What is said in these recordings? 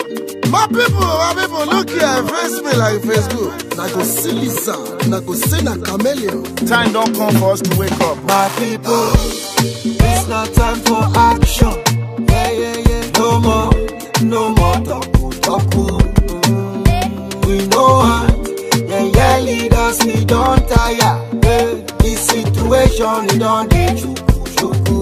My people, look here, face me like Facebook. Na go see lizard, na go say na chameleon. Time don't come for us to wake up. My people, it's not time for action. Yeah. No more talk. We know heart. Yeah, leaders, we don't tire. This situation, we don't need chuku.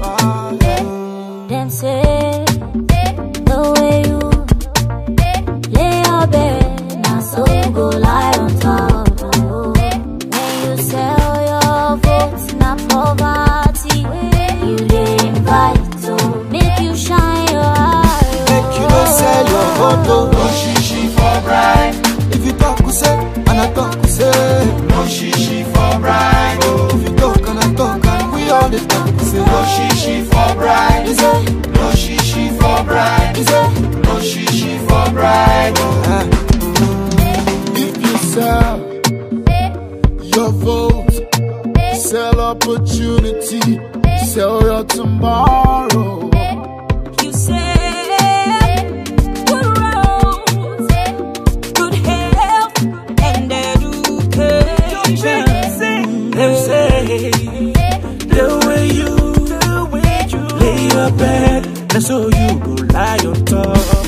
Them say the way you lay your bed, now so you go lie on top. When you sell your votes, not poverty. You dey invite to make you shine your eye. Make you don't sell your vote, no shishi for bribe. If you talk, we say, and I talk, we say, no shishi for bribe. If you talk, and I talk, and we all the talk, we say, no shishi for bribe. No shishi for bribe. No shishi for bribe. If you sell your vote, sell opportunity, sell your tomorrow. You say good roads, good health, and education. Them say the way you lay your bed, that's how you go lie on top.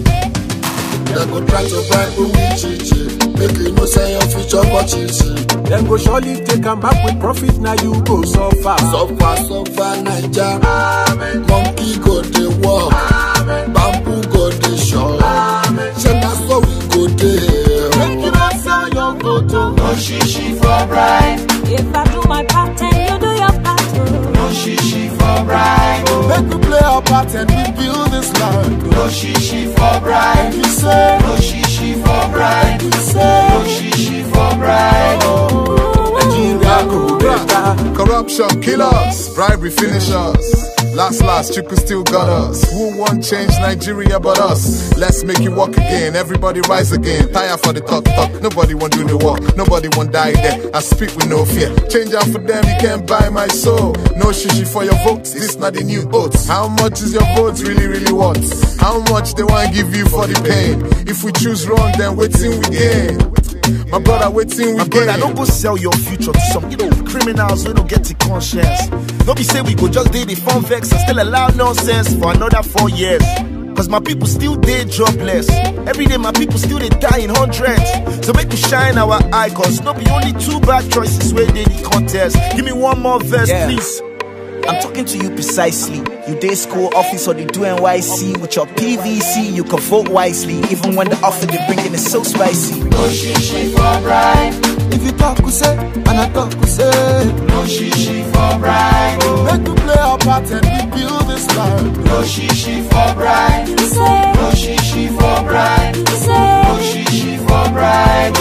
They go try to bribe you with chichi, make you know say your future for chichi. Them go surely take them back with profit, now you go suffer. Suffer, Naija. Monkey go dey walk, bamboo go dey shop. Say na so we go dey. Make you not sell your photo. No shishi for bribe. If I do my part and you do your part, no shishi for bribe. Make we play our part and we build this land. No shishi for bribe. We say no shishi for bribe. We say no shishi for bribe. Nigeria go better. Corruption kill us, bribery finish us. Last, you could still got us. Who won't change Nigeria but us? Let's make it work again, everybody rise again. Tire for the talk, nobody won't do the work. Nobody won't die there, I speak with no fear. Change out for them, you can't buy my soul. No shishi for your votes, this not the new oats. How much is your vote really worth? How much they want to give you for the pain? If we choose wrong, then waiting we gain. My brother, waiting we gain. I don't go sell your future to some criminals who don't get the conscience. Don't be say we go just do the fun vex and still allow nonsense for another 4 years. Cause my people still dead jobless. Every day my people still they die in hundreds. So make we shine our eye, cause no be only 2 bad choices where they the contest. Give me one more verse, please. I'm talking to you precisely. You day school office or they do NYC. With your PVC, you can vote wisely. Even when the offer they bringing is so spicy. No shishi for bribe. If you talk, we say, and I talk, we say, no shishi for bribe. Make we play our part and we build this land. No shishi for bribe. you say, No shishi for bribe. you say, No shishi for bribe.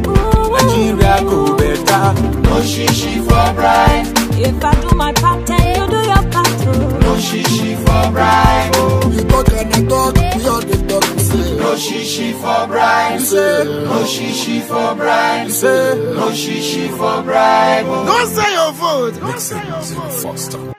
Nigeria go better. No shishi for bribe. if I do my part and you do your part, No shishi for bribe. You talk and I talk, we all the talk. We say No shishi for bribe. We say No shishi for bribe. We say No shishi for bribe. don't sell your vote. Mixing Foster.